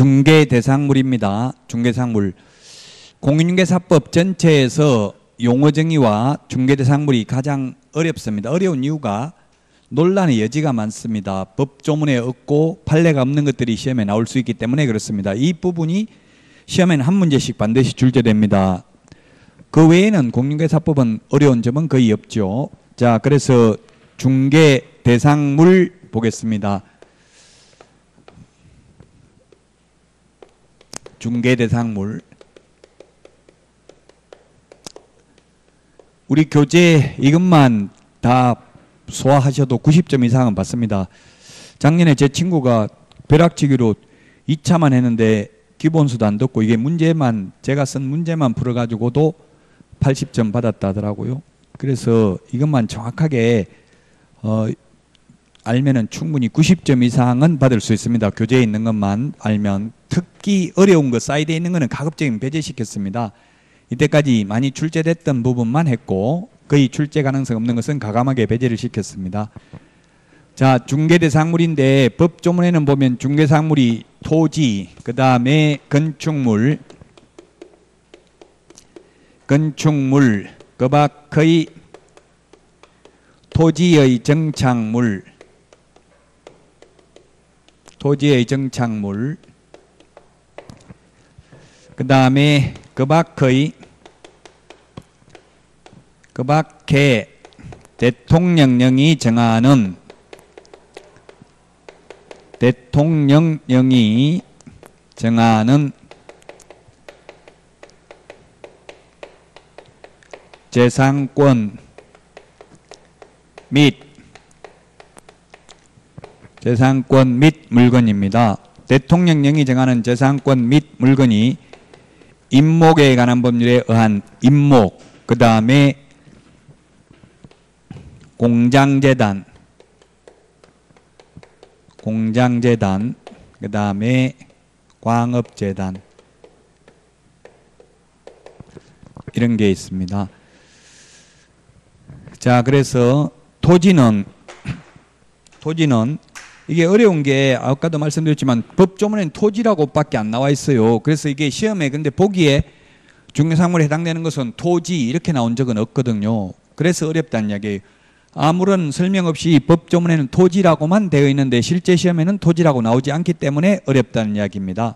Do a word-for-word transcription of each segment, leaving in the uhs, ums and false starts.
중개대상물입니다. 중개상물. 공인중개사법 전체에서 용어정의와 중개대상물이 가장 어렵습니다. 어려운 이유가 논란의 여지가 많습니다. 법조문에 없고 판례가 없는 것들이 시험에 나올 수 있기 때문에 그렇습니다. 이 부분이 시험에는 한 문제씩 반드시 출제됩니다. 그 외에는 공인중개사법은 어려운 점은 거의 없죠. 자, 그래서 중개대상물 보겠습니다. 중개대상물. 우리 교재 이것만 다 소화하셔도 구십 점 이상은 받습니다. 작년에 제 친구가 벼락치기로 이 차만 했는데 기본수도 안 듣고 이게 문제만 제가 쓴 문제만 풀어가지고도 팔십 점 받았다 하더라고요. 그래서 이것만 정확하게 어, 알면은 충분히 구십 점 이상은 받을 수 있습니다. 교재에 있는 것만 알면. 특히 어려운 거 사이드에 있는 거는 가급적이면 배제시켰습니다. 이때까지 많이 출제됐던 부분만 했고 거의 출제 가능성 없는 것은 가감하게 배제를 시켰습니다. 자, 중개대상물인데 법조문에는 보면 중개상물이 토지, 그 다음에 건축물, 건축물, 그 밖의 토지의 정착물, 토지의 정착물, 그 다음에 그 밖의 그 밖에 대통령령이 정하는 대통령령이 정하는 재산권 및 재산권 및 물건입니다. 대통령령이 정하는 재산권 및 물건이 임목에 관한 법률에 의한 임목, 그 다음에 공장재단, 공장재단, 그 다음에 광업재단 이런 게 있습니다. 자, 그래서 토지는 토지는 이게 어려운 게 아까도 말씀드렸지만 법조문에는 토지라고 밖에 안 나와 있어요. 그래서 이게 시험에 근데 보기에 중개상물에 해당되는 것은 토지 이렇게 나온 적은 없거든요. 그래서 어렵다는 이야기예요. 아무런 설명 없이 법조문에는 토지라고만 되어 있는데 실제 시험에는 토지라고 나오지 않기 때문에 어렵다는 이야기입니다.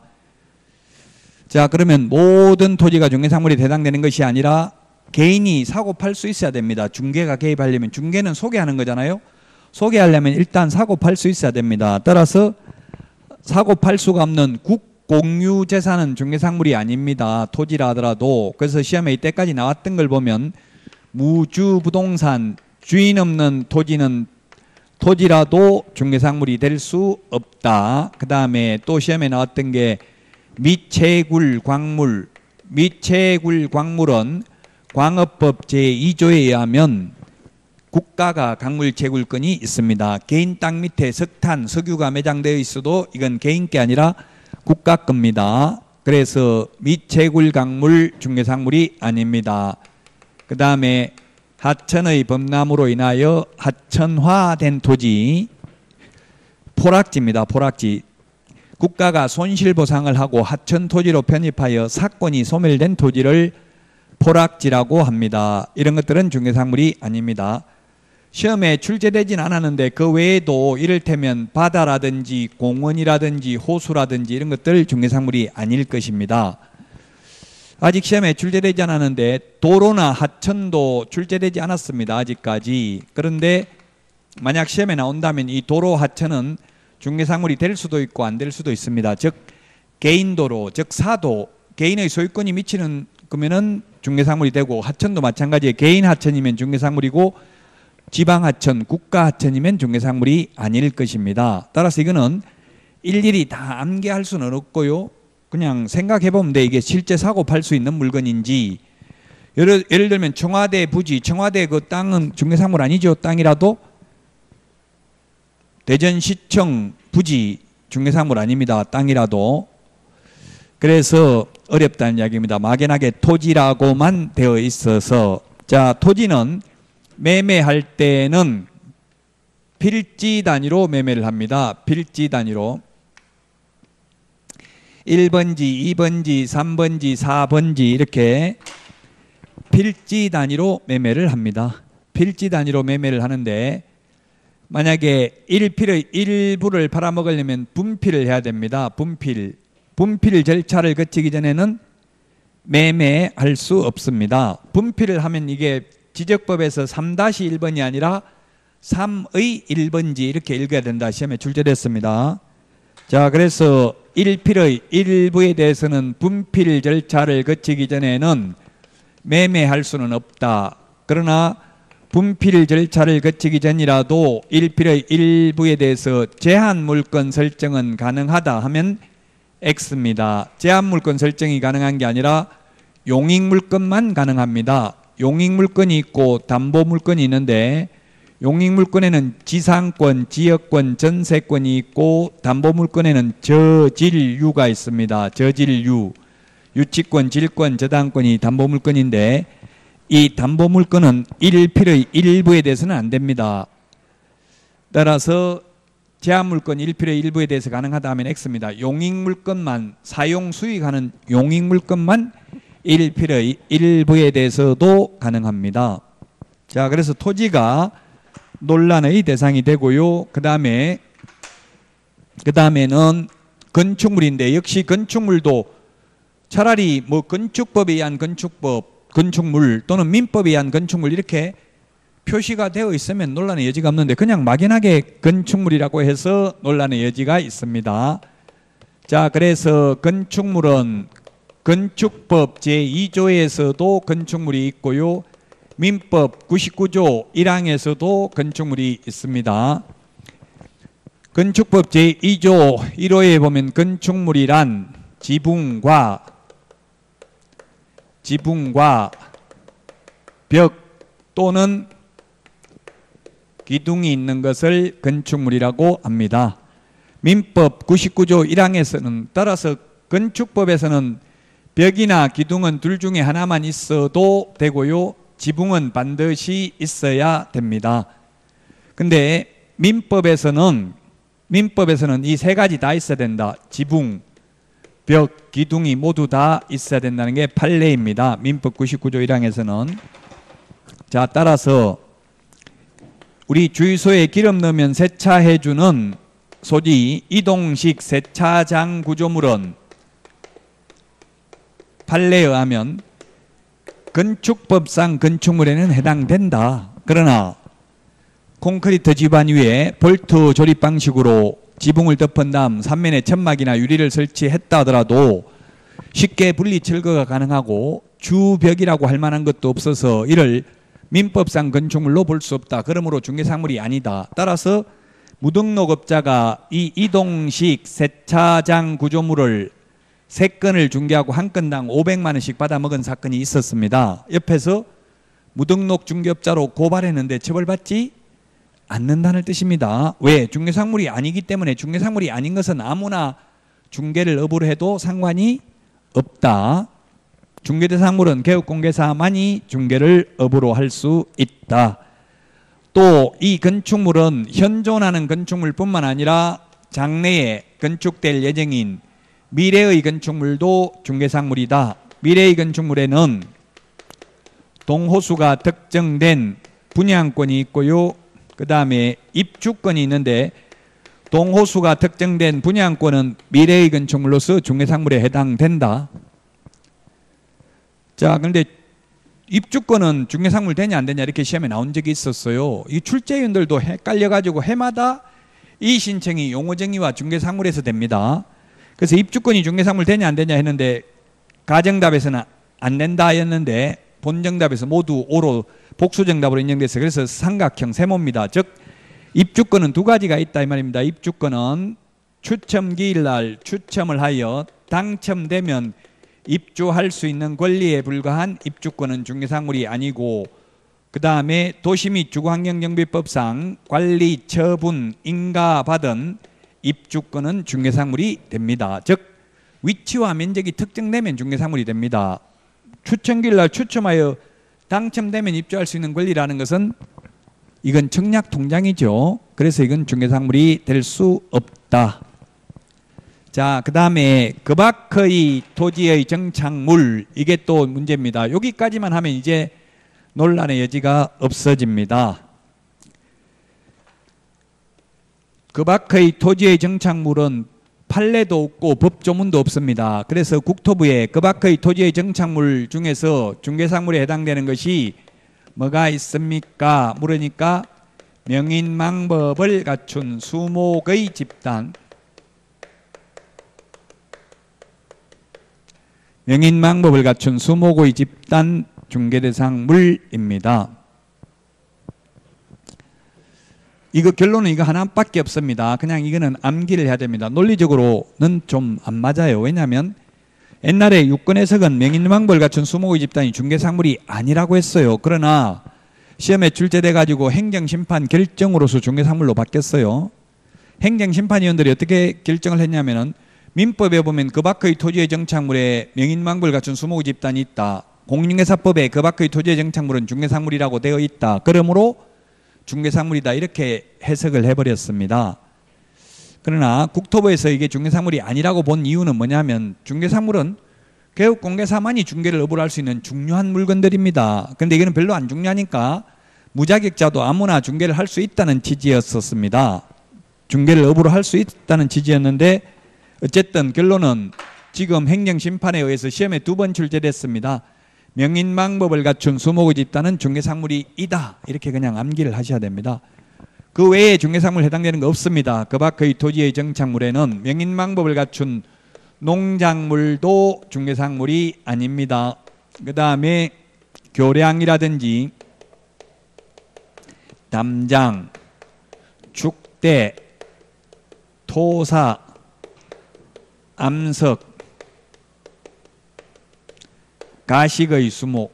자, 그러면 모든 토지가 중개상물에 해당되는 것이 아니라 개인이 사고 팔 수 있어야 됩니다. 중개가 개입하려면. 중개는 소개하는 거잖아요. 소개하려면 일단 사고 팔 수 있어야 됩니다. 따라서 사고 팔 수가 없는 국공유 재산은 중개상물이 아닙니다. 토지라 하더라도. 그래서 시험에 이때까지 나왔던 걸 보면 무주부동산, 주인 없는 토지는 토지라도 중개상물이 될 수 없다. 그 다음에 또 시험에 나왔던 게 미채굴 광물, 미채굴 광물은 광업법 제이 조에 의하면 국가가 광물 채굴권이 있습니다. 개인 땅 밑에 석탄, 석유가 매장되어 있어도 이건 개인게 아니라 국가 겁니다. 그래서 미채굴 광물 중개상물이 아닙니다. 그 다음에 하천의 범람으로 인하여 하천화된 토지, 포락지입니다. 포락지. 국가가 손실보상을 하고 하천 토지로 편입하여 사건이 소멸된 토지를 포락지라고 합니다. 이런 것들은 중개상물이 아닙니다. 시험에 출제되진 않았는데 그 외에도 이를테면 바다라든지 공원이라든지 호수라든지 이런 것들 중개상물이 아닐 것입니다. 아직 시험에 출제되지 않았는데 도로나 하천도 출제되지 않았습니다. 아직까지. 그런데 만약 시험에 나온다면 이 도로 하천은 중개상물이 될 수도 있고 안 될 수도 있습니다. 즉 개인도로, 즉 사도, 개인의 소유권이 미치는 그러면은 중개상물이 되고 하천도 마찬가지에 개인 하천이면 중개상물이고 지방하천, 국가하천이면 중개상물이 아닐 것입니다. 따라서 이거는 일일이 다 암기할 수는 없고요. 그냥 생각해보면 돼. 이게 실제 사고 팔 수 있는 물건인지. 예를, 예를 들면 청와대 부지, 청와대 그 땅은 중개상물 아니죠. 땅이라도. 대전시청 부지 중개상물 아닙니다. 땅이라도. 그래서 어렵다는 이야기입니다. 막연하게 토지라고만 되어 있어서. 자, 토지는 매매할 때는 필지 단위로 매매를 합니다. 필지 단위로. 일 번지, 이 번지, 삼 번지, 사 번지 이렇게 필지 단위로 매매를 합니다. 필지 단위로 매매를 하는데 만약에 일 필의 일부를 팔아먹으려면 분필을 해야 됩니다. 분필. 분필 절차를 거치기 전에는 매매할 수 없습니다. 분필을 하면 이게 지적법에서 삼 일 번이 아니라 삼의 일 번지 이렇게 읽어야 된다. 시험에 출제됐습니다. 자, 그래서 일 필의 일부에 대해서는 분필 절차를 거치기 전에는 매매할 수는 없다. 그러나 분필 절차를 거치기 전이라도 일 필의 일부에 대해서 제한 물건 설정은 가능하다 하면 X입니다. 제한 물건 설정이 가능한 게 아니라 용익 물건만 가능합니다. 용익 물건이 있고 담보 물건이 있는데 용익 물건에는 지상권, 지역권, 전세권이 있고 담보 물건에는 저질유가 있습니다. 저질유. 유치권, 질권, 저당권이 담보 물건인데 이 담보 물건은 일 필의 일부에 대해서는 안 됩니다. 따라서 제한 물건 일 필의 일부에 대해서 가능하다 하면 X입니다. 용익 물건만, 사용 수익하는 용익 물건만 일 필의 일부에 대해서도 가능합니다. 자, 그래서 토지가 논란의 대상이 되고요. 그 다음에 그 다음에는 건축물인데 역시 건축물도 차라리 뭐 건축법에 의한 건축법, 건축물 또는 민법에 의한 건축물 이렇게 표시가 되어 있으면 논란의 여지가 없는데 그냥 막연하게 건축물이라고 해서 논란의 여지가 있습니다. 자, 그래서 건축물은 건축법 제이 조에서도 건축물이 있고요. 민법 구십구 조 일 항에서도 건축물이 있습니다. 건축법 제이 조 일 호에 보면 건축물이란 지붕과 지붕과 벽 또는 기둥이 있는 것을 건축물이라고 합니다. 민법 구십구 조 일 항에서는 따라서 건축법에서는 벽이나 기둥은 둘 중에 하나만 있어도 되고요. 지붕은 반드시 있어야 됩니다. 근데 민법에서는 민법에서는 이 세 가지 다 있어야 된다. 지붕, 벽, 기둥이 모두 다 있어야 된다는 게 판례입니다. 민법 구십구 조 일 항에서는. 자, 따라서 우리 주유소에 기름 넣으면 세차해주는 소지 이동식 세차장 구조물은 판례에 의하면 건축법상 건축물에는 해당된다. 그러나 콘크리트 지반 위에 볼트 조립 방식으로 지붕을 덮은 다음 삼면에 천막이나 유리를 설치했다 하더라도 쉽게 분리 철거가 가능하고 주벽이라고 할 만한 것도 없어서 이를 민법상 건축물로 볼 수 없다. 그러므로 중개사물이 아니다. 따라서 무등록업자가 이 이동식 세차장 구조물을 세 건을 중개하고 한 건당 오백만 원씩 받아먹은 사건이 있었습니다. 옆에서 무등록 중개업자로 고발했는데 처벌받지 않는다는 뜻입니다. 왜? 중개상물이 아니기 때문에. 중개상물이 아닌 것은 아무나 중개를 업으로 해도 상관이 없다. 중개대상물은 개업공개사만이 중개를 업으로 할 수 있다. 또 이 건축물은 현존하는 건축물뿐만 아니라 장래에 건축될 예정인 미래의 건축물도 중개상물이다. 미래의 건축물에는 동호수가 특정된 분양권이 있고요. 그 다음에 입주권이 있는데 동호수가 특정된 분양권은 미래의 건축물로서 중개상물에 해당된다. 자, 그런데 입주권은 중개상물 되냐 안 되냐 이렇게 시험에 나온 적이 있었어요. 이 출제위원들도 헷갈려가지고 해마다 이 신청이 용어정의와 중개상물에서 됩니다. 그래서 입주권이 중개상물 되냐 안 되냐 했는데 가정답에서는 안 된다였는데 본정답에서 모두 오로 복수정답으로 인정됐어요. 그래서 삼각형 세모입니다. 즉 입주권은 두 가지가 있다 이 말입니다. 입주권은 추첨기일 날 추첨을 하여 당첨되면 입주할 수 있는 권리에 불과한 입주권은 중개상물이 아니고, 그 다음에 도시 및 주거환경정비법상 관리, 처분, 인가받은 입주권은 중개상물이 됩니다. 즉 위치와 면적이 특정되면 중개상물이 됩니다. 추첨기일 날 추첨하여 당첨되면 입주할 수 있는 권리라는 것은 이건 청약 통장이죠. 그래서 이건 중개상물이 될 수 없다. 자, 그 다음에 그 밖의 토지의 정착물, 이게 또 문제입니다. 여기까지만 하면 이제 논란의 여지가 없어집니다. 그 밖의 토지의 정착물은 판례도 없고 법조문도 없습니다. 그래서 국토부에 그 밖의 토지의 정착물 중에서 중개사물에 해당되는 것이 뭐가 있습니까? 물으니까 명인망법을 갖춘 수목의 집단, 명인망법을 갖춘 수목의 집단 중개대상물입니다. 이거 결론은 이거 하나밖에 없습니다. 그냥 이거는 암기를 해야 됩니다. 논리적으로는 좀 안 맞아요. 왜냐하면 옛날에 유권 해석은 명인망법을 갖춘 수목의 집단이 중개상물이 아니라고 했어요. 그러나 시험에 출제돼 가지고 행정심판 결정으로서 중개상물로 바뀌었어요. 행정심판위원들이 어떻게 결정을 했냐면은 민법에 보면 그 밖의 토지의 정착물에 명인망법을 갖춘 수목의 집단이 있다. 공인중개사법에 그 밖의 토지의 정착물은 중개상물이라고 되어 있다. 그러므로 중개상물이다, 이렇게 해석을 해버렸습니다. 그러나 국토부에서 이게 중개상물이 아니라고 본 이유는 뭐냐면 중개상물은 개업공개사만이 중개를 업으로 할 수 있는 중요한 물건들입니다. 근데 이거는 별로 안 중요하니까 무자격자도 아무나 중개를 할 수 있다는 취지였었습니다. 중개를 업으로 할 수 있다는 취지였는데 어쨌든 결론은 지금 행정심판에 의해서 시험에 두 번 출제됐습니다. 명인망법을 갖춘 수목의 집단은 중개상물이 이다, 이렇게 그냥 암기를 하셔야 됩니다. 그 외에 중개상물 해당되는 거 없습니다. 그 밖의 토지의 정착물에는 명인망법을 갖춘 농작물도 중개상물이 아닙니다. 그 다음에 교량이라든지 담장, 축대, 토사, 암석, 가식의 수목,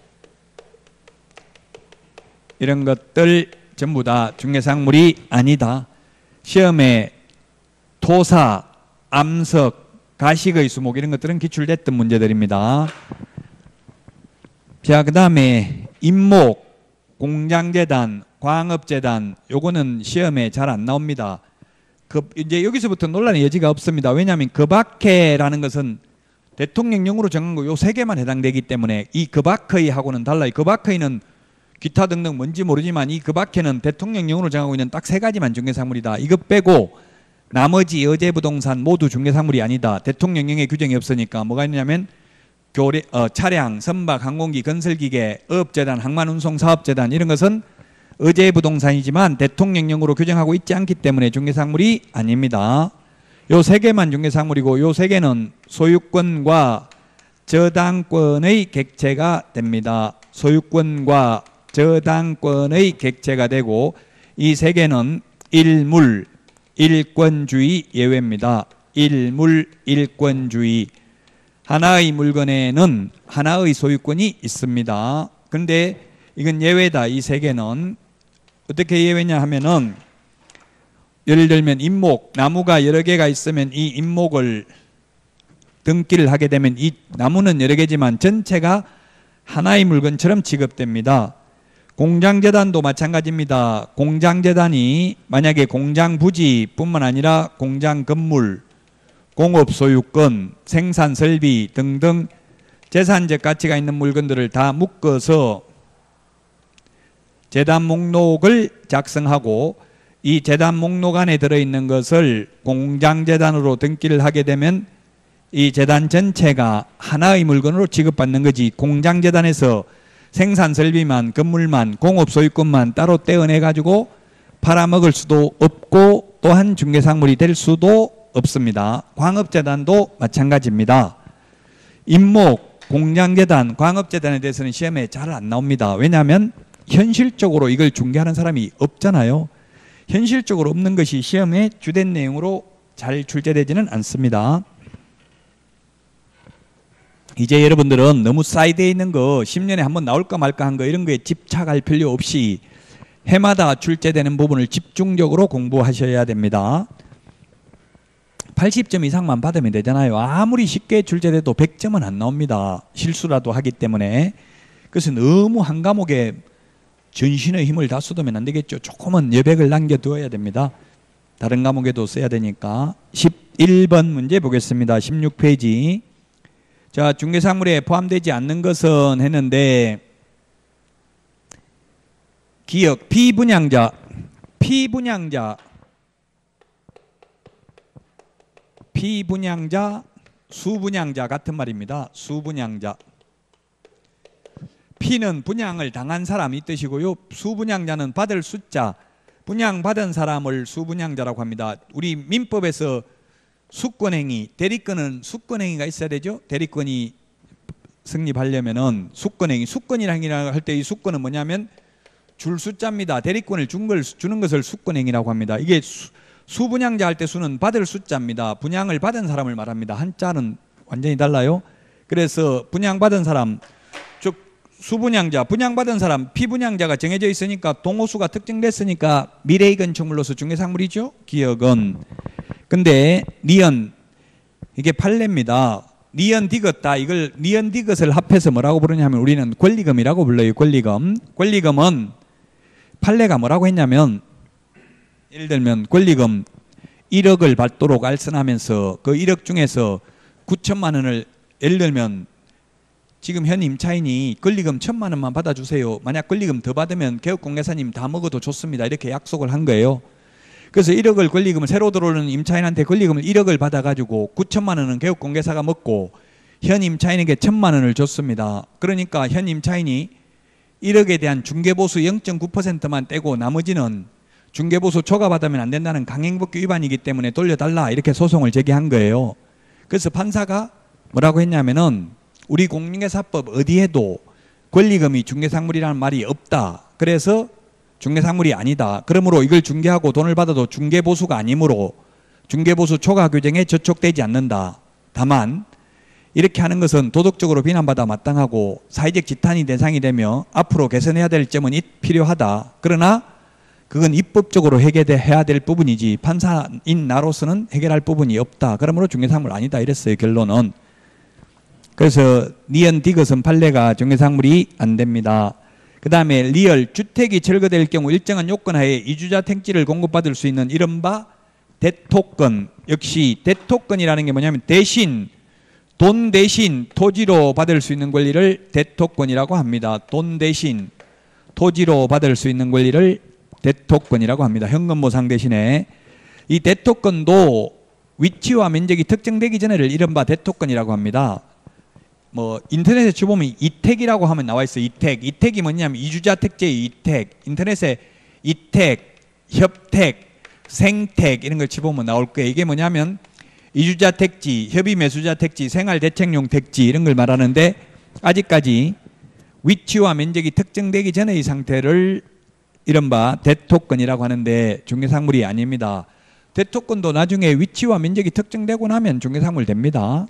이런 것들 전부 다 중개상물이 아니다. 시험에 토사, 암석, 가식의 수목 이런 것들은 기출됐던 문제들입니다. 자, 그 다음에 임목, 공장재단, 광업재단, 요거는 시험에 잘 안 나옵니다. 그 이제 여기서부터 논란의 여지가 없습니다. 왜냐하면 그 밖에라는 것은 대통령령으로 정한 거 요 세 개만 해당되기 때문에 이 그 밖의 하고는 달라요. 그 밖의는 기타 등등 뭔지 모르지만 이 그 밖에는 대통령령으로 정하고 있는 딱 세 가지만 중개상물이다. 이거 빼고 나머지 여재부동산 모두 중개상물이 아니다. 대통령령에 규정이 없으니까 뭐가 있냐면 교래, 어, 차량, 선박, 항공기, 건설기계, 어업재단, 항만운송사업재단 이런 것은 의제부동산이지만 대통령령으로 규정하고 있지 않기 때문에 중개상물이 아닙니다. 요 세 개만 중개상물이고 요 세 개는 소유권과 저당권의 객체가 됩니다. 소유권과 저당권의 객체가 되고 이 세 개는 일물, 일권주의 예외입니다. 일물, 일권주의. 하나의 물건에는 하나의 소유권이 있습니다. 그런데 이건 예외다. 이 세 개는 어떻게 예외냐 하면은 예를 들면 임목, 나무가 여러 개가 있으면 이 임목을 등기를 하게 되면 이 나무는 여러 개지만 전체가 하나의 물건처럼 취급됩니다. 공장재단도 마찬가지입니다. 공장재단이 만약에 공장 부지뿐만 아니라 공장 건물, 공업 소유권, 생산 설비 등등 재산적 가치가 있는 물건들을 다 묶어서 재단 목록을 작성하고 이 재단 목록 안에 들어있는 것을 공장재단으로 등기를 하게 되면 이 재단 전체가 하나의 물건으로 취급받는 거지. 공장재단에서 생산 설비만, 건물만, 공업 소유권만 따로 떼어내 가지고 팔아먹을 수도 없고 또한 중개상물이 될 수도 없습니다. 광업재단도 마찬가지입니다. 임목, 공장재단, 광업재단에 대해서는 시험에 잘 안 나옵니다. 왜냐하면 현실적으로 이걸 중개하는 사람이 없잖아요. 현실적으로 없는 것이 시험에 주된 내용으로 잘 출제되지는 않습니다. 이제 여러분들은 너무 사이드에 있는 거 십 년에 한번 나올까 말까 한 거 이런 거에 집착할 필요 없이 해마다 출제되는 부분을 집중적으로 공부하셔야 됩니다. 팔십 점 이상만 받으면 되잖아요. 아무리 쉽게 출제돼도 백 점은 안 나옵니다. 실수라도 하기 때문에. 그래서 너무 한 과목에 전신의 힘을 다 쏟으면 안 되겠죠. 조금은 여백을 남겨두어야 됩니다. 다른 과목에도 써야 되니까. 십, 십일 번 문제 보겠습니다. 십육 페이지. 자, 중개사물에 포함되지 않는 것은 했는데 기억, 피분양자, 피분양자, 피분양자, 수분양자 같은 말입니다. 수분양자. 피는 분양을 당한 사람이 뜻이고요. 수분양자는 받을 숫자, 분양받은 사람을 수분양자라고 합니다. 우리 민법에서 수권행위, 대리권은 수권행위가 있어야 되죠. 대리권이 성립하려면은 수권행위, 수권이라고 할 때 이 수권은 뭐냐면 줄 숫자입니다. 대리권을 준 걸, 주는 것을 수권행위라고 합니다. 이게 수, 수분양자 할 때 수는 받을 숫자입니다. 분양을 받은 사람을 말합니다. 한자는 완전히 달라요. 그래서 분양받은 사람, 즉 수분양자, 분양받은 사람, 피분양자가 정해져 있으니까 동호수가 특정됐으니까 미래의 건축물로서 중개사물이죠. 기억은. 근데 니은, 이게 판례입니다. 니은 디귿다. 이걸 니은 디귿을 합해서 뭐라고 부르냐면 우리는 권리금이라고 불러요. 권리금. 권리금은 판례가 뭐라고 했냐면 예를 들면 권리금 일억을 받도록 알선하면서 그 일억 중에서 구천만 원을 예를 들면 지금 현 임차인이 권리금 천만 원만 받아주세요. 만약 권리금 더 받으면 개업공개사님 다 먹어도 좋습니다. 이렇게 약속을 한 거예요. 그래서 일억을 권리금을 새로 들어오는 임차인한테 권리금을 일억을 받아가지고 구천만 원은 개업공개사가 먹고 현 임차인에게 천만 원을 줬습니다. 그러니까 현 임차인이 일억에 대한 중개보수 영 점 구 퍼센트만 떼고 나머지는 중개보수 초과받으면 안 된다는 강행법규 위반이기 때문에 돌려달라 이렇게 소송을 제기한 거예요. 그래서 판사가 뭐라고 했냐면은 우리 공인중개사법 어디에도 권리금이 중개상물이라는 말이 없다. 그래서 중개상물이 아니다. 그러므로 이걸 중개하고 돈을 받아도 중개보수가 아니므로 중개보수 초과 규정에 저촉되지 않는다. 다만 이렇게 하는 것은 도덕적으로 비난받아 마땅하고 사회적 지탄이 대상이 되며 앞으로 개선해야 될 점은 필요하다. 그러나 그건 입법적으로 해결해야 될 부분이지 판사인 나로서는 해결할 부분이 없다. 그러므로 중개상물 아니다. 이랬어요. 결론은. 그래서 니은 디귿은 판례가 중개상물이 안 됩니다. 그 다음에 리얼, 주택이 철거될 경우 일정한 요건하에 이주자 택지를 공급받을 수 있는 이른바 대토권. 역시 대토권이라는 게 뭐냐면 대신, 돈 대신 토지로 받을 수 있는 권리를 대토권이라고 합니다. 돈 대신 토지로 받을 수 있는 권리를 대토권이라고 합니다. 현금 보상 대신에. 이 대토권도 위치와 면적이 특정되기 전에를 이른바 대토권이라고 합니다. 뭐 인터넷에 쳐보면 이택이라고 하면 나와 있어요. 이택. 이택이 뭐냐면 이주자 택지의 이택. 인터넷에 이택, 협택, 생택 이런 걸 쳐보면 나올 거예요. 이게 뭐냐면 이주자 택지, 협의 매수자 택지, 생활 대책용 택지 이런 걸 말하는데 아직까지 위치와 면적이 특정되기 전의 상태를 이른바 대토권이라고 하는데 중개상물이 아닙니다. 대토권도 나중에 위치와 면적이 특정되고 나면 중개상물 됩니다.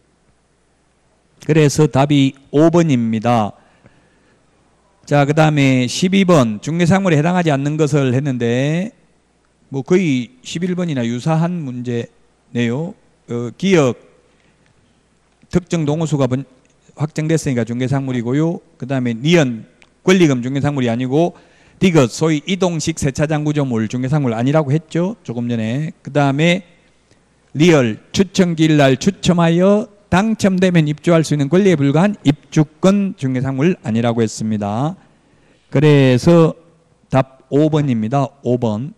그래서 답이 오 번입니다. 자, 그 다음에 십이 번 중개상물에 해당하지 않는 것을 했는데 뭐 거의 십일 번이나 유사한 문제네요. 어, 기억 특정 동호수가 번, 확정됐으니까 중개상물이고요. 그 다음에 니은 권리금 중개상물이 아니고 디귿 소위 이동식 세차장 구조물 중개상물 아니라고 했죠. 조금 전에. 그 다음에 리얼 추첨기일날 추첨하여 당첨되면 입주할 수 있는 권리에 불과한 입주권 중개상물 아니라고 했습니다. 그래서 답 오 번입니다. 오 번.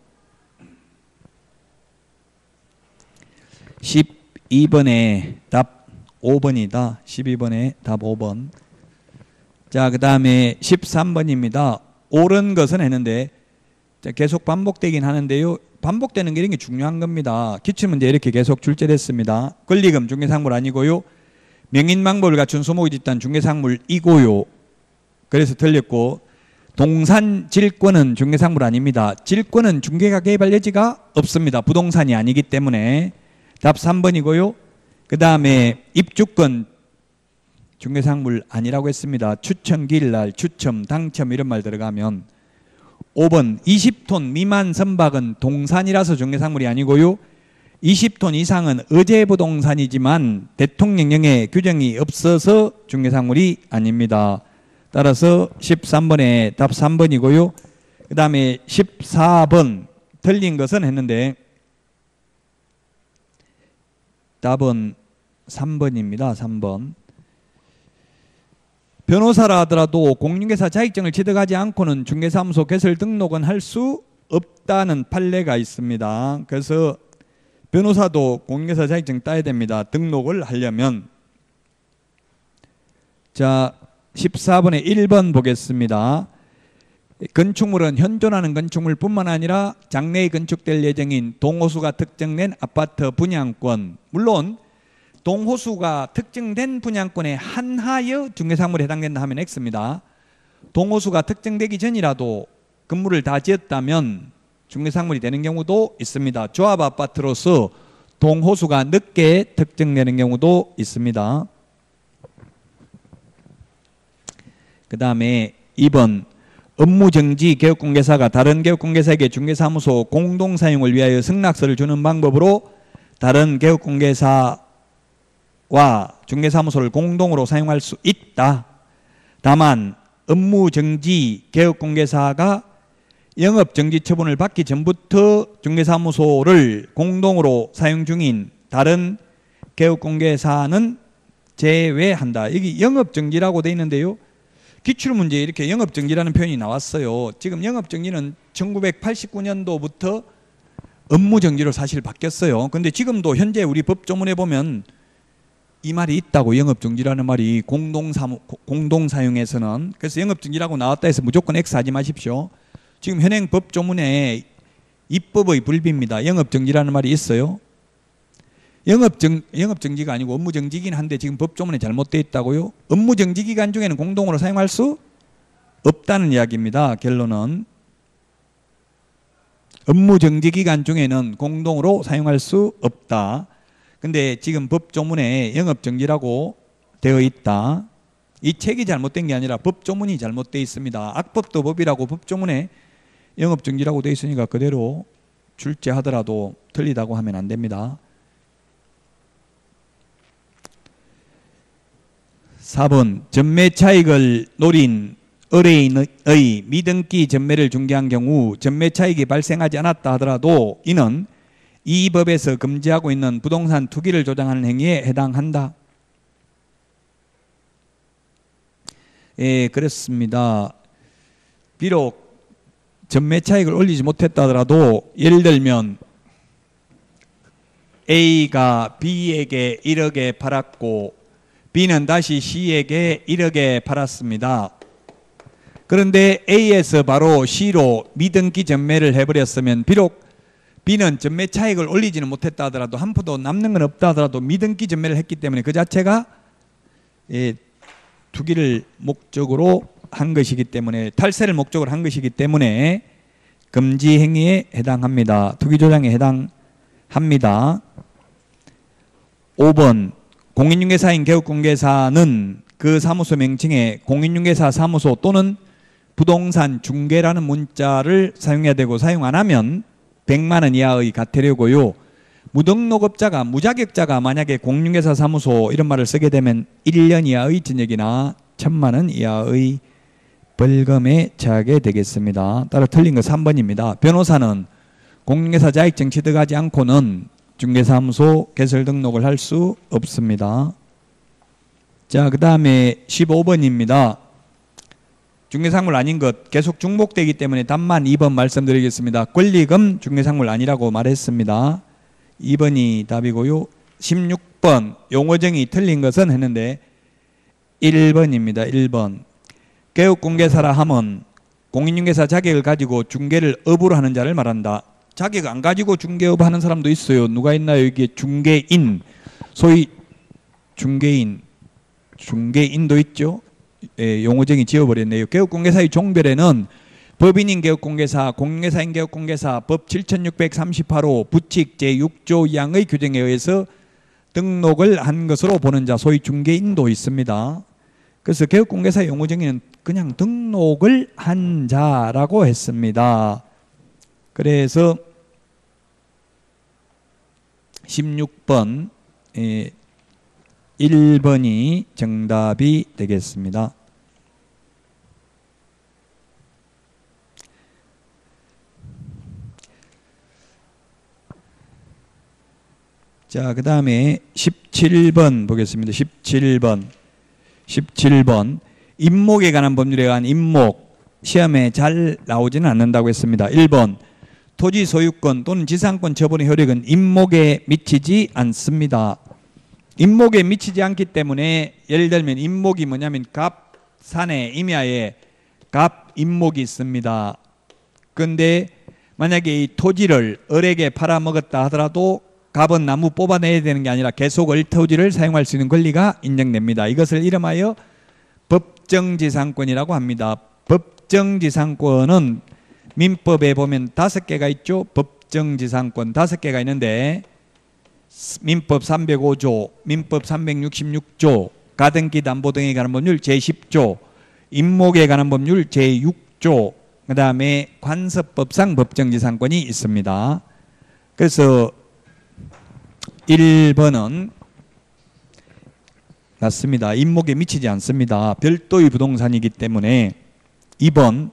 십이 번에 답 오 번이다. 십이 번에 답 오 번. 자, 그 다음에 십삼 번입니다. 옳은 것은 했는데 계속 반복되긴 하는데요. 반복되는 게 이런 게 중요한 겁니다. 기출문제 이렇게 계속 출제됐습니다. 권리금 중개상물 아니고요. 명인망법을 갖춘 소목이 집단 중개상물이고요. 그래서 틀렸고 동산 질권은 중개상물 아닙니다. 질권은 중개가 개입할 여지가 없습니다. 부동산이 아니기 때문에 답 삼 번이고요. 그 다음에 입주권 중개상물 아니라고 했습니다. 추첨기일날 추첨, 당첨 이런 말 들어가면 오 번 이십 톤 미만 선박은 동산이라서 중개상물이 아니고요. 이십 톤 이상은 의제부동산이지만 대통령령에 규정이 없어서 중개상물이 아닙니다. 따라서 십삼 번에 답 삼 번이고요. 그 다음에 십사 번 틀린 것은 했는데 답은 삼 번입니다. 삼 번. 변호사라 하더라도 공인중개사 자격증을 취득하지 않고는 중개사무소 개설 등록은 할 수 없다는 판례가 있습니다. 그래서 변호사도 공인중개사 자격증 따야 됩니다. 등록을 하려면. 자, 십사 번에 일 번 보겠습니다. 건축물은 현존하는 건축물뿐만 아니라 장래에 건축될 예정인 동호수가 특정된 아파트 분양권, 물론 동호수가 특정된 분양권에 한하여 중개사물에 해당된다 하면 X입니다. 동호수가 특정되기 전이라도 건물을 다 지었다면 중개사물이 되는 경우도 있습니다. 조합 아파트로서 동호수가 늦게 특정되는 경우도 있습니다. 그 다음에 이 번 업무정지 개업공개사가 다른 개업공개사에게 중개사무소 공동사용을 위하여 승낙서를 주는 방법으로 다른 개업공개사와 중개사무소를 공동으로 사용할 수 있다. 다만 업무정지 개업공개사가 영업정지 처분을 받기 전부터 중개사무소를 공동으로 사용 중인 다른 개업공개사는 제외한다. 여기 영업정지라고 되어 있는데요. 기출문제에 이렇게 영업정지라는 표현이 나왔어요. 지금 영업정지는 천구백팔십구 년도부터 업무정지로 사실 바뀌었어요. 근데 지금도 현재 우리 법조문에 보면 이 말이 있다고, 영업정지라는 말이 공동사무, 공동사용에서는. 그래서 영업정지라고 나왔다 해서 무조건 X 하지 마십시오. 지금 현행 법조문에 입법의 불비입니다. 영업정지라는 말이 있어요. 영업정, 영업정지가 아니고 업무정지긴 한데 지금 법조문에 잘못되어 있다고요. 업무정지 기간 중에는 공동으로 사용할 수 없다는 이야기입니다. 결론은 업무정지 기간 중에는 공동으로 사용할 수 없다. 근데 지금 법조문에 영업정지라고 되어 있다. 이 책이 잘못된 게 아니라 법조문이 잘못되어 있습니다. 악법도 법이라고 법조문에 영업정지라고 되어 있으니까 그대로 출제하더라도 틀리다고 하면 안 됩니다. 사 번 전매 차익을 노린 의뢰인의 미등기 전매를 중개한 경우 전매 차익이 발생하지 않았다 하더라도 이는 이 법에서 금지하고 있는 부동산 투기를 조장하는 행위에 해당한다. 예, 그렇습니다. 비록 전매 차익을 올리지 못했다 하더라도 예를 들면 A가 B에게 일억에 팔았고 B는 다시 C에게 일억에 팔았습니다. 그런데 A에서 바로 C로 미등기 전매를 해버렸으면 비록 B는 전매 차익을 올리지는 못했다 하더라도 한 푼도 남는 건 없다 하더라도 미등기 전매를 했기 때문에 그 자체가 예, 투기를 목적으로 한 것이기 때문에, 탈세를 목적으로 한 것이기 때문에 금지 행위에 해당합니다. 투기 조장에 해당합니다. 오 번 공인중개사인 개업공개사는 그 사무소 명칭에 공인중개사 사무소 또는 부동산 중개라는 문자를 사용해야 되고 사용 안 하면 백만 원 이하의 과태료고요. 무등록업자가 무자격자가 만약에 공인중개사 사무소 이런 말을 쓰게 되면 일 년 이하의 징역이나 천만 원 이하의 벌금에 처하게 되겠습니다. 따라 틀린 거 삼 번입니다. 변호사는 공인중개사 자격증 취득하지 않고는 중개사무소 개설 등록을 할 수 없습니다. 자, 그 다음에 십오 번입니다. 중개사물 아닌 것 계속 중복되기 때문에 답만 이 번 말씀드리겠습니다. 권리금 중개사물 아니라고 말했습니다. 이 번이 답이고요. 십육 번 용어정의 틀린 것은 했는데 일 번입니다. 일 번 개업공개사라 함은 공인중개사 자격을 가지고 중개를 업으로 하는 자를 말한다. 자격 안 가지고 중개업 하는 사람도 있어요. 누가 있나요? 여기에 중개인, 소위 중개인, 중개인도 있죠. 예, 용어정의 지워버렸네요. 개업공개사의 종별에는 법인인 개업공개사, 공인중개사인 개업공개사 법 칠천육백삼십팔 호 부칙 제육 조 이 항의 규정에 의해서 등록을 한 것으로 보는 자, 소위 중개인도 있습니다. 그래서 개업공개사의 용어정의는 그냥 등록을 한 자라고 했습니다. 그래서 십육 번 예, 일 번이 정답이 되겠습니다. 자, 그 다음에 십칠 번 보겠습니다. 십칠 번. 십칠 번. 임목에 관한 법률에 관한 임목. 시험에 잘 나오지는 않는다고 했습니다. 일 번. 토지 소유권 또는 지상권 처분의 효력은 임목에 미치지 않습니다. 임목에 미치지 않기 때문에 예를 들면 임목이 뭐냐면 갑, 산에, 임야에 갑, 임목이 있습니다. 그런데 만약에 이 토지를 을에게 팔아먹었다 하더라도 갑은 나무 뽑아내야 되는 게 아니라 계속 을 토지를 사용할 수 있는 권리가 인정됩니다. 이것을 이름하여 법정지상권이라고 합니다. 법정지상권은 민법에 보면 다섯 개가 있죠. 법정지상권 다섯 개가 있는데 민법 삼백오 조, 민법 삼백육십육 조, 가등기 담보 등에 관한 법률 제십 조, 임목에 관한 법률 제육 조, 그 다음에 관습법상 법정지상권이 있습니다. 그래서 일 번은 맞습니다. 임목에 미치지 않습니다. 별도의 부동산이기 때문에. 이 번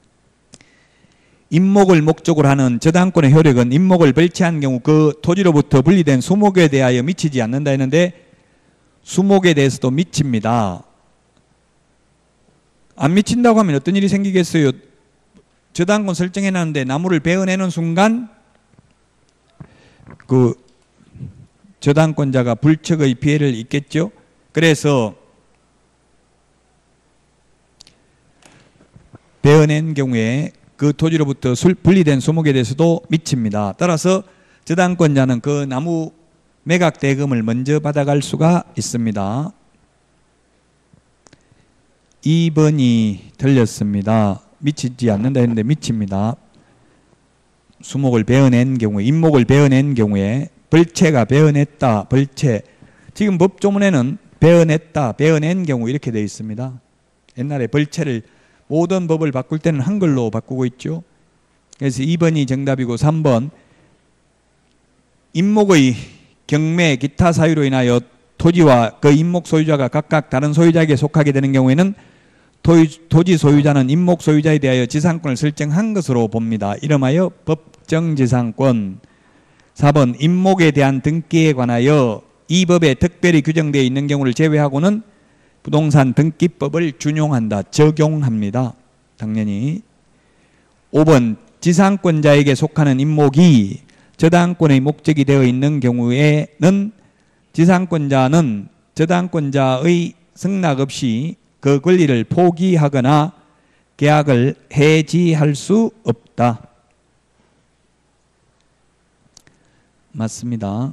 임목을 목적으로 하는 저당권의 효력은 임목을 벌채한 경우 그 토지로부터 분리된 수목에 대하여 미치지 않는다 했는데 수목에 대해서도 미칩니다. 안 미친다고 하면 어떤 일이 생기겠어요? 저당권 설정해놨는데 나무를 베어내는 순간 그 저당권자가 불척의 피해를 입겠죠. 그래서 베어낸 경우에 그 토지로부터 분리된 수목에 대해서도 미칩니다. 따라서 저당권자는 그 나무 매각 대금을 먼저 받아갈 수가 있습니다. 이 번이 틀렸습니다. 미치지 않는다 했는데 미칩니다. 수목을 베어낸 경우에, 임목을 베어낸 경우에 벌채가 베어냈다, 벌채. 지금 법조문에는 베어냈다, 베어낸 경우 이렇게 되어 있습니다. 옛날에 벌채를 모든 법을 바꿀 때는 한글로 바꾸고 있죠. 그래서 이 번이 정답이고 삼 번 임목의 경매, 기타 사유로 인하여 토지와 그 임목 소유자가 각각 다른 소유자에게 속하게 되는 경우에는 토지 소유자는 임목 소유자에 대하여 지상권을 설정한 것으로 봅니다. 이름하여 법정지상권. 사 번 임목에 대한 등기에 관하여 이 법에 특별히 규정되어 있는 경우를 제외하고는 부동산 등기법을 준용한다, 적용합니다. 당연히. 오 번 지상권자에게 속하는 임목이 저당권의 목적이 되어 있는 경우에는 지상권자는 저당권자의 승낙 없이 그 권리를 포기하거나 계약을 해지할 수 없다. 맞습니다.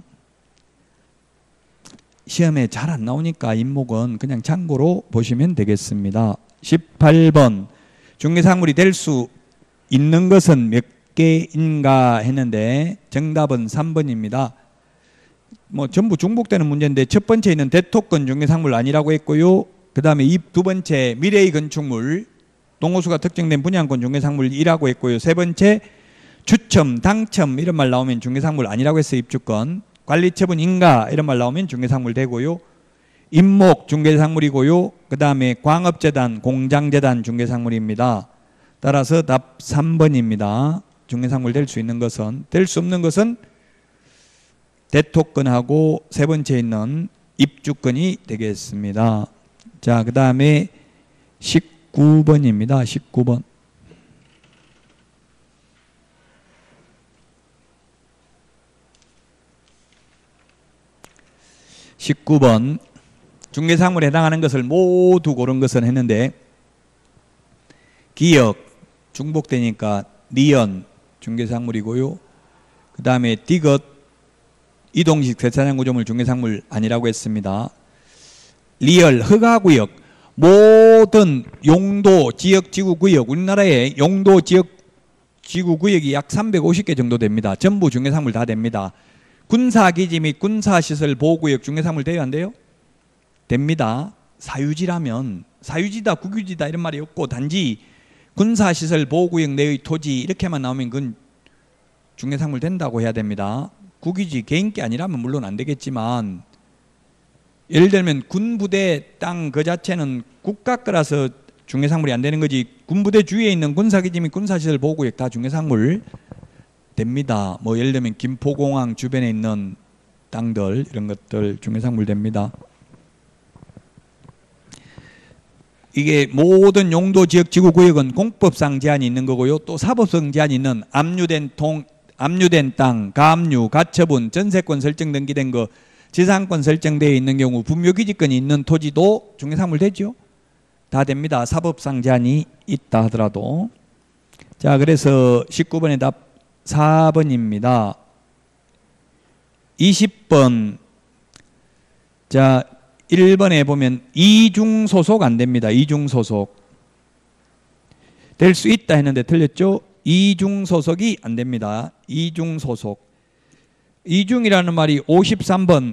시험에 잘 안 나오니까 임목은 그냥 참고로 보시면 되겠습니다. 십팔 번 중개사물이 될 수 있는 것은 몇 개인가 했는데 정답은 삼 번입니다. 뭐 전부 중복되는 문제인데 첫 번째 있는 대토권 중개사물 아니라고 했고요. 그 다음에 이 두 번째 미래의 건축물 동호수가 특정된 분양권 중개사물이라고 했고요. 세 번째 추첨, 당첨 이런 말 나오면 중개사물 아니라고 했어요. 입주권. 관리처분 인가 이런 말 나오면 중개사물 되고요. 임목 중개사물이고요. 그 다음에 광업재단, 공장재단 중개사물입니다. 따라서 답 삼 번입니다. 중개사물 될 수 있는 것은. 될 수 없는 것은 대토권하고 세 번째 있는 입주권이 되겠습니다. 자, 그 다음에 십구 번입니다. 십구 번. 십구 번 중개사물에 해당하는 것을 모두 고른 것은 했는데 기역 중복되니까 니언 중개사물이고요. 그 다음에 디귿 이동식 세차장구조물 중개사물 아니라고 했습니다. 리얼 허가구역 모든 용도 지역지구구역 우리나라의 용도 지역 지구구역이 약 삼백오십 개 정도 됩니다. 전부 중개사물 다 됩니다. 군사기지 및 군사시설 보호구역 중개사물 돼요 안 돼요? 됩니다. 사유지라면 사유지다 국유지다 이런 말이 없고 단지 군사시설 보호구역 내의 토지 이렇게만 나오면 그건 중개사물 된다고 해야 됩니다. 국유지 개인게 아니라면 물론 안 되겠지만 예를 들면 군부대 땅 그 자체는 국가 거라서 중개사물이 안 되는 거지 군부대 주위에 있는 군사기지 및 군사시설 보호구역 다 중개사물 됩니다. 뭐 예를 들면 김포공항 주변에 있는 땅들 이런 것들 중개상물 됩니다. 이게 모든 용도 지역 지구 구역은 공법상 제한이 있는 거고요. 또 사법성 제한이 있는 압류된 통, 압류된 땅, 가압류, 가처분, 전세권 설정 등기된 거, 지상권 설정되어 있는 경우 분묘기지권이 있는 토지도 중개상물 되죠. 다 됩니다. 사법상 제한이 있다 하더라도. 자, 그래서 십구 번의 답 사 번입니다. 이십 번. 자, 일 번에 보면 이중소속 안 됩니다. 이중소속. 될 수 있다 했는데 틀렸죠? 이중소속이 안 됩니다. 이중소속. 이중이라는 말이 오십삼 번.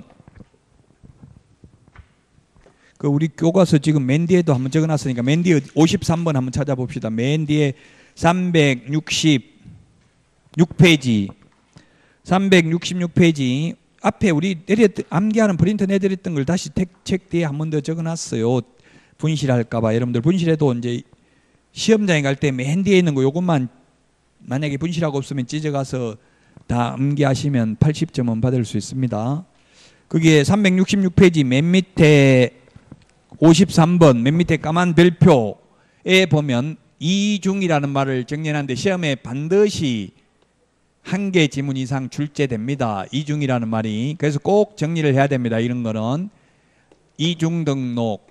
그 우리 교과서 지금 맨 뒤에도 한번 적어놨으니까 맨 뒤에 오십삼 번 한번 찾아봅시다. 맨 뒤에 삼백육십육 페이지. 삼백육십육 페이지. 앞에 우리 내렸, 암기하는 프린터 내드렸던 걸 다시 책, 책 뒤에 한 번 더 적어놨어요. 분실할까봐. 여러분들 분실해도 이제 시험장에 갈 때 맨 뒤에 있는 거 요것만 만약에 분실하고 없으면 찢어가서 다 암기하시면 팔십 점은 받을 수 있습니다. 그게 삼백육십육 페이지 맨 밑에 오십삼 번 맨 밑에 까만 별표에 보면 이중이라는 말을 정리하는데 시험에 반드시 한 개 지문 이상 출제됩니다. 이중이라는 말이. 그래서 꼭 정리를 해야 됩니다. 이런 거는 이중 등록.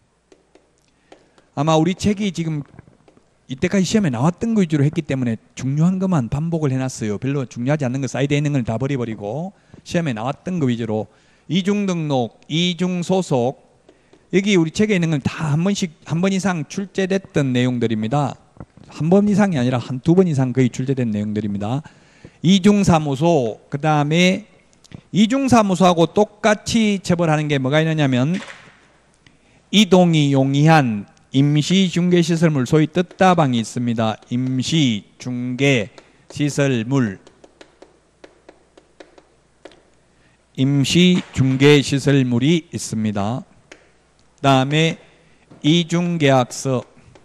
아마 우리 책이 지금 이때까지 시험에 나왔던 거 위주로 했기 때문에 중요한 것만 반복을 해놨어요. 별로 중요하지 않는 거 사이드에 있는 건 다 버려버리고 시험에 나왔던 거 위주로. 이중 등록, 이중 소속. 여기 우리 책에 있는 건 다 한 번씩 한 번 이상 출제됐던 내용들입니다. 한 번 이상이 아니라 한 두 번 이상 거의 출제된 내용들입니다. 이중사무소, 그 다음에 이중사무소하고 똑같이 처벌하는 게 뭐가 있느냐면 이동이 용이한 임시중개시설물, 소위 뜻다방이 있습니다. 임시중개시설물, 임시중개시설물이 있습니다. 그 다음에 이중계약서,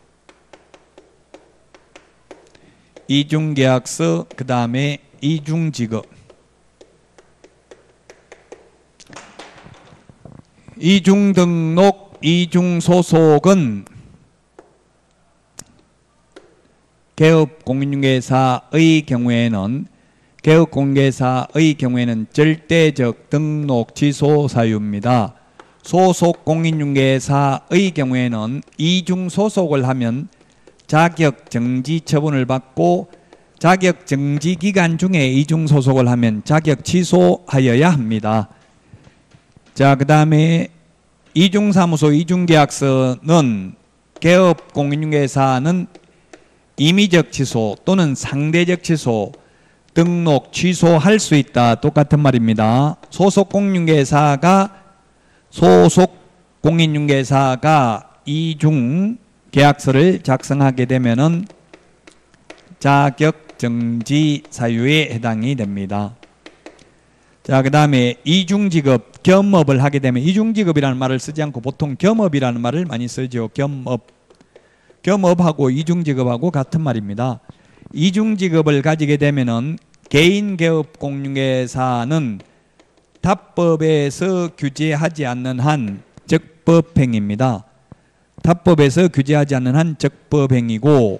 이중계약서, 그 다음에 이중직업. 이중등록, 이중소속은 개업공인중개사의 경우에는 개업공인중개사의 경우에는 절대적 등록 취소 사유입니다. 소속공인중개사의 경우에는 이중소속을 하면 자격 정지 처분을 받고 자격 정지 기간 중에 이중 소속을 하면 자격 취소하여야 합니다. 자, 그 다음에 이중사무소, 이중계약서는 개업 공인중개사는 임의적 취소 또는 상대적 취소, 등록 취소할 수 있다. 똑같은 말입니다. 소속 공인중개사가 소속 공인중개사가 이중 계약서를 작성하게 되면은 자격 정지 사유에 해당이 됩니다. 자, 그 다음에 이중직업, 겸업을 하게 되면 이중직업이라는 말을 쓰지 않고 보통 겸업이라는 말을 많이 쓰죠. 겸업. 겸업하고 이중직업하고 같은 말입니다. 이중직업을 가지게 되면은 개인개업 공인중개사는 답법에서 규제하지 않는 한 적법행위입니다. 답법에서 규제하지 않는 한 적법행위고,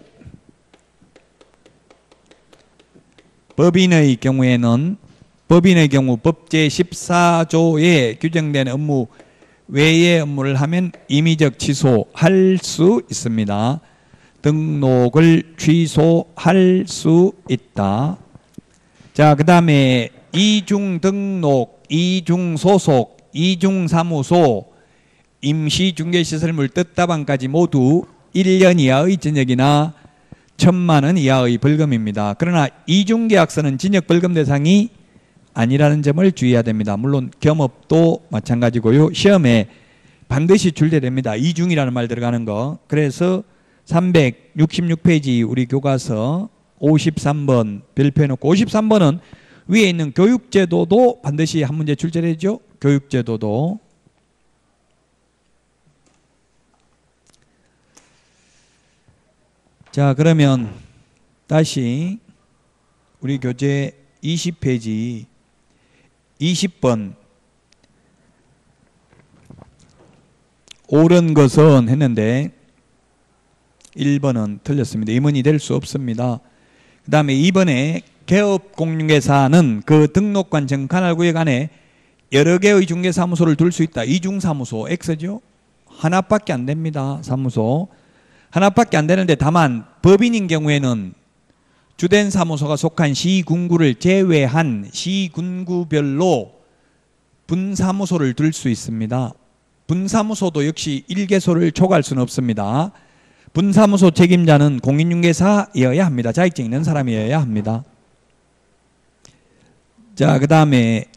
법인의 경우에는 법인의 경우 법 제십사 조에 규정된 업무 외의 업무를 하면 임의적 취소할 수 있습니다. 등록을 취소할 수 있다. 자, 그 다음에 이중 등록, 이중 소속, 이중 사무소, 임시중개시설물 뜻다방까지 모두 일 년 이하의 징역이나 천만 원 이하의 벌금입니다. 그러나 이중계약서는 징역벌금 대상이 아니라는 점을 주의해야 됩니다. 물론 겸업도 마찬가지고요. 시험에 반드시 출제됩니다. 이중이라는 말 들어가는 거. 그래서 삼백육십육 페이지 우리 교과서 오십삼 번 별표해놓고, 오십삼 번은 위에 있는 교육제도도 반드시 한 문제 출제되죠. 교육제도도. 자, 그러면 다시 우리 교재 이십 페이지 이십 번 옳은 것은 했는데 일 번은 틀렸습니다. 임원이 될 수 없습니다. 그 다음에 이 번에 개업공인중개사는 그 등록관 정칸할구역 안에 여러 개의 중개사무소를 둘 수 있다. 이중사무소 X죠. 하나밖에 안 됩니다. 사무소 하나밖에 안 되는데 다만 법인인 경우에는 주된 사무소가 속한 시군구를 제외한 시군구별로 분사무소를 둘 수 있습니다. 분사무소도 역시 일개소를 초과할 수는 없습니다. 분사무소 책임자는 공인중개사여야 합니다. 자격증 있는 사람이어야 합니다. 자, 그 다음에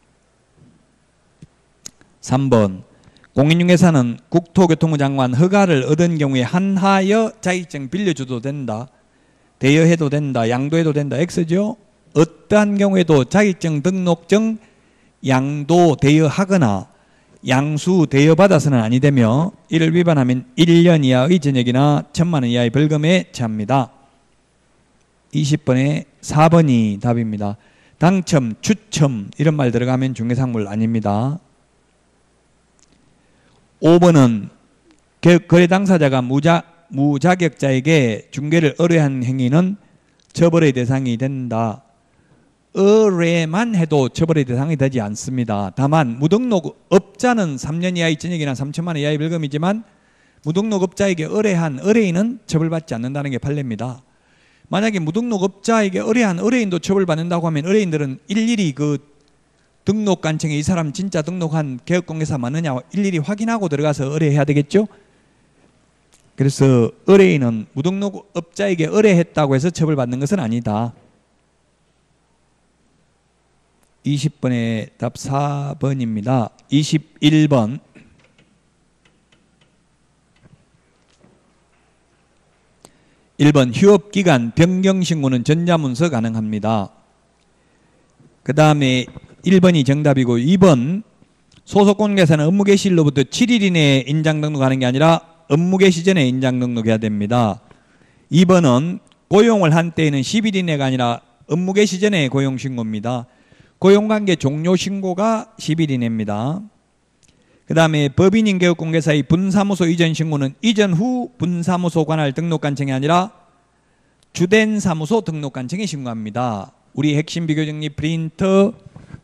삼 번 공인중개사는 국토교통부 장관 허가를 얻은 경우에 한하여 자격증 빌려줘도 된다. 대여해도 된다. 양도해도 된다. X죠. 어떠한 경우에도 자격증 등록증 양도 대여하거나 양수 대여받아서는 아니 되며 이를 위반하면 일 년 이하의 징역이나 천만 원 이하의 벌금에 처합니다. 이십 번에 사 번이 답입니다. 당첨, 추첨 이런 말 들어가면 중개사물 아닙니다. 오 번은 거래 당사자가 무자, 무자격자에게 중개를 의뢰한 행위는 처벌의 대상이 된다. 의뢰만 해도 처벌의 대상이 되지 않습니다. 다만 무등록업자는 삼 년 이하의 징역이나 삼천만 원 이하의 벌금이지만 무등록업자에게 의뢰한 의뢰인은 처벌받지 않는다는 게 판례입니다. 만약에 무등록업자에게 의뢰한 의뢰인도 처벌받는다고 하면 의뢰인들은 일일이 그 등록관청에 이 사람 진짜 등록한 개업공개사 맞느냐 일일이 확인하고 들어가서 의뢰해야 되겠죠. 그래서 의뢰인은 무등록업자에게 의뢰했다고 해서 처벌받는 것은 아니다. 이십 번의 답 사 번입니다. 이십일 번 일 번 휴업기간 변경신고는 전자문서 가능합니다. 그 다음에 일 번이 정답이고 이 번 소속공개사는 업무개시일로부터 칠 일 이내에 인장 등록하는 게 아니라 업무개시 전에 인장 등록해야 됩니다. 이 번은 고용을 한 때에는 십 일 이내가 아니라 업무개시 전에 고용신고입니다. 고용관계 종료신고가 십 일 이내입니다. 그 다음에 법인인 개업공개사의 분사무소 이전 신고는 이전 후 분사무소 관할 등록관청이 아니라 주된 사무소 등록관청에 신고합니다. 우리 핵심 비교정리 프린터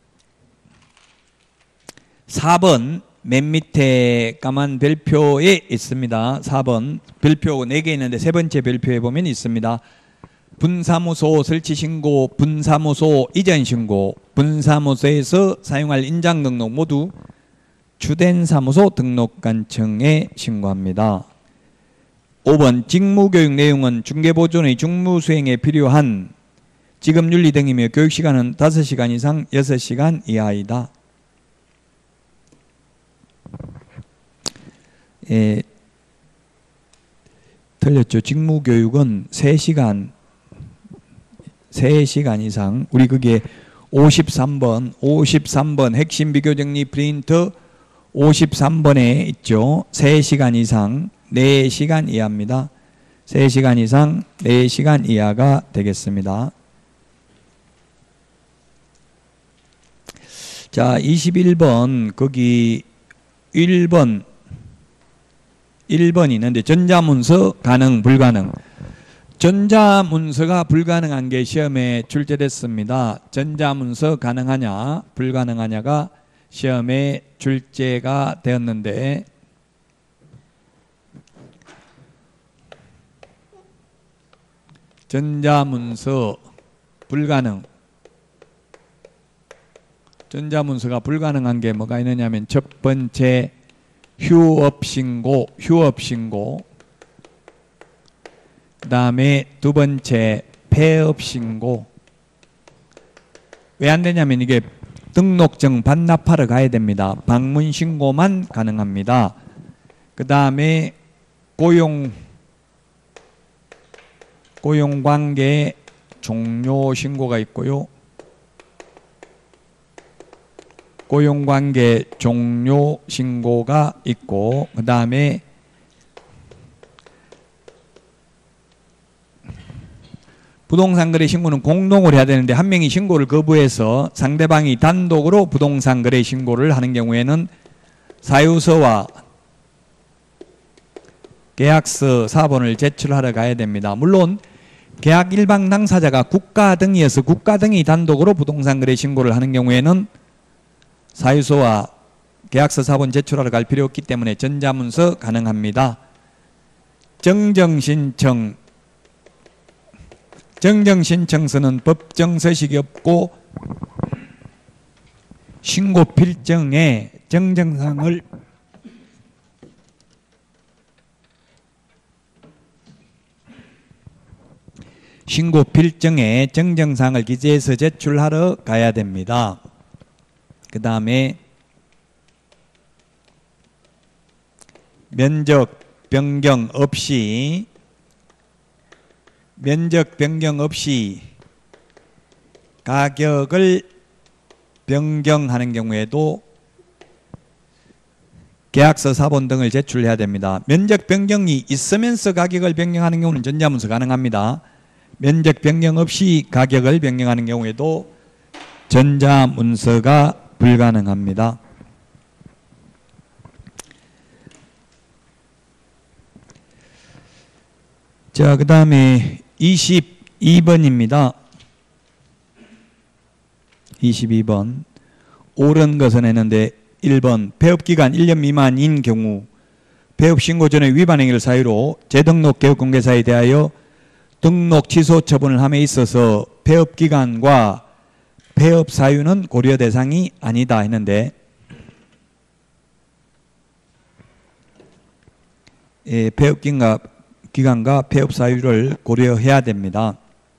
사 번 맨 밑에 까만 별표에 있습니다. 사 번 별표 네 개 있는데 세 번째 별표에 보면 있습니다. 분사무소 설치신고, 분사무소 이전신고, 분사무소에서 사용할 인장등록 모두 주된 사무소 등록관청에 신고합니다. 오 번 직무교육 내용은 중개보존의 중무수행에 필요한 직업윤리 등이며 교육시간은 다섯 시간 이상 여섯 시간 이하이다. 예, 틀렸죠. 직무교육은 세 시간 세 시간 이상. 우리 그게 오십삼 번 오십삼 번 핵심 비교정리 프린터 오십삼 번에 있죠. 세 시간 이상 네 시간 이하입니다. 세 시간 이상 네 시간 이하가 되겠습니다. 자, 이십일 번 거기 일 번 일 번이 있는데 전자문서 가능 불가능. 전자문서가 불가능한 게 시험에 출제됐습니다. 전자문서 가능하냐 불가능하냐가 시험에 출제가 되었는데 전자문서 불가능. 전자문서가 불가능한 게 뭐가 있느냐 하면 첫 번째 휴업신고, 휴업신고. 그 다음에 두 번째 폐업신고. 왜 안 되냐면 이게 등록증 반납하러 가야 됩니다. 방문신고만 가능합니다. 그 다음에 고용, 고용관계 종료신고가 있고요. 고용관계 종료신고가 있고 그 다음에 부동산 거래 신고는 공동으로 해야 되는데 한 명이 신고를 거부해서 상대방이 단독으로 부동산 거래 신고를 하는 경우에는 사유서와 계약서 사본을 제출하러 가야 됩니다. 물론 계약 일방 당사자가 국가 등이어서 국가 등이 단독으로 부동산 거래 신고를 하는 경우에는 사유서와 계약서 사본 제출하러 갈 필요 없기 때문에 전자문서 가능합니다. 정정신청 정정신청서는 법정 서식이 없고 신고 필정에 정정사항을 신고 필정에 정정사항을 기재해서 제출하러 가야 됩니다. 그 다음에 면적 변경 없이 면적 변경 없이 가격을 변경하는 경우에도 계약서 사본 등을 제출해야 됩니다. 면적 변경이 있으면서 가격을 변경하는 경우는 전자문서 가능합니다. 면적 변경 없이 가격을 변경하는 경우에도 전자문서가 불가능합니다. 자, 그 다음에 이십이 번입니다. 이십이 번. 옳은 것은 했는데 일 번 폐업기간 일 년 미만인 경우 폐업신고 전에 위반 행위를 사유로 재등록 개업공개사에 대하여 등록 취소 처분을 함에 있어서 폐업기간과 폐업 사유는 고려 대상이 아니다 했는데 예, 폐업기간과 기간과 폐업 사유를 고려해야 됩니다.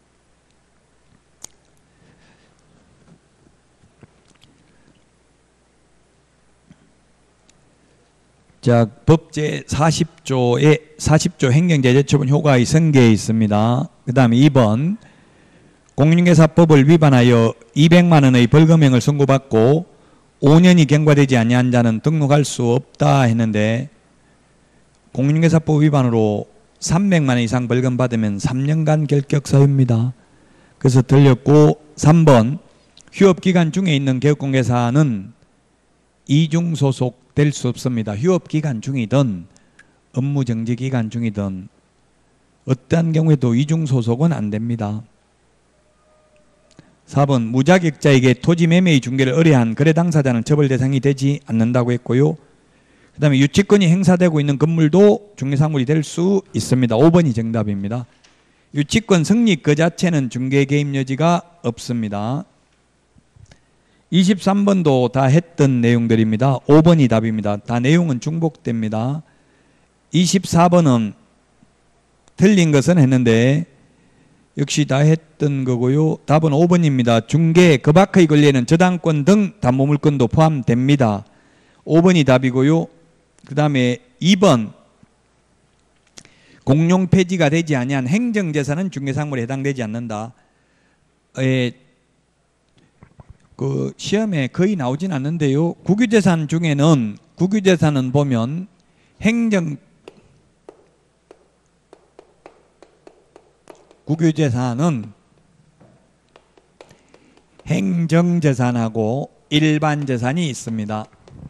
자, 법 제사십 조에 사십 조 행정제재처분 효과의 성계에 있습니다. 그 다음에 이 번 공인중개사법을 위반하여 이백만 원의 벌금형을 선고받고 오 년이 경과되지 아니한 자는 등록할 수 없다 했는데 공인중개사법 위반으로 삼백만 원 이상 벌금 받으면 삼 년간 결격 사유입니다. 그래서 들렸고 삼 번 휴업기간 중에 있는 개업공개사는 이중 소속될 수 없습니다. 휴업기간 중이든 업무정지기간 중이든 어떠한 경우에도 이중 소속은 안 됩니다. 사 번 무자격자에게 토지 매매의 중개를 의뢰한 거래 당사자는 처벌 대상이 되지 않는다고 했고요. 그 다음에 유치권이 행사되고 있는 건물도 중개사물이 될 수 있습니다. 오 번이 정답입니다. 유치권 성립 그 자체는 중개 개입 여지가 없습니다. 이십삼 번도 다 했던 내용들입니다. 오 번이 답입니다. 다 내용은 중복됩니다. 이십사 번은 틀린 것은 했는데 역시 다 했던 거고요. 답은 오 번입니다. 중개 그 밖의 권리에는 저당권 등 담보물권도 포함됩니다. 오 번이 답이고요. 그 다음에 이 번 공용 폐지가 되지 아니한 행정재산은 중개상물에 해당되지 않는다. 에, 그 시험에 거의 나오진 않는데요. 국유재산 중에는 국유재산은 보면 행정 국유재산은 행정재산하고 일반재산이 있습니다.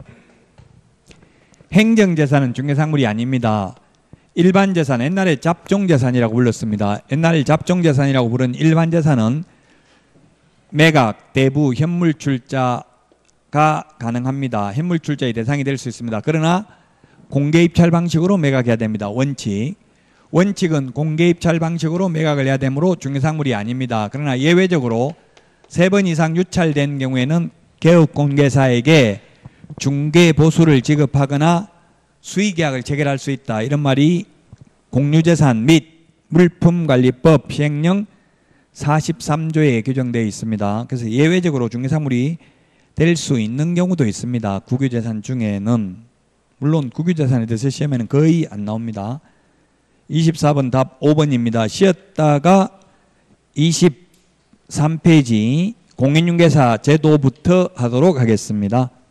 행정재산은 중개상물이 아닙니다. 일반재산, 옛날에 잡종재산이라고 불렀습니다. 옛날에 잡종재산이라고 부른 일반재산은 매각, 대부, 현물출자가 가능합니다. 현물출자의 대상이 될 수 있습니다. 그러나 공개입찰 방식으로 매각해야 됩니다. 원칙. 원칙은 공개입찰 방식으로 매각을 해야 되므로 중개상물이 아닙니다. 그러나 예외적으로 세 번 이상 유찰된 경우에는 개업공개사에게 중개보수를 지급하거나 수의계약을 체결할 수 있다. 이런 말이 공유재산 및 물품관리법 시행령 사십삼 조에 규정되어 있습니다. 그래서 예외적으로 중개사물이 될 수 있는 경우도 있습니다. 국유재산 중에는. 물론 국유재산에 대해서 시험에는 거의 안 나옵니다. 이십사 번 답 오 번입니다. 쉬었다가 이십삼 페이지 공인중개사 제도부터 하도록 하겠습니다.